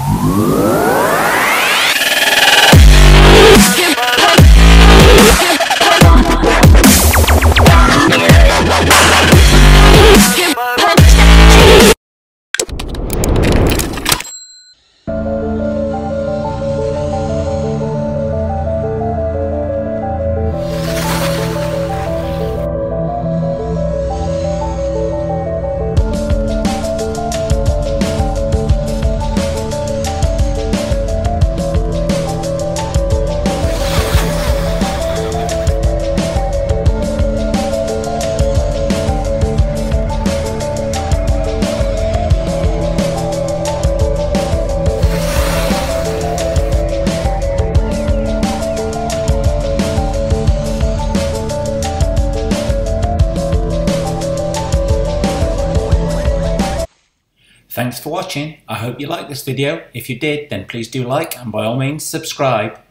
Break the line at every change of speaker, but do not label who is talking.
Thanks for watching. I hope you liked this video. If you did, then please do like and by all means subscribe.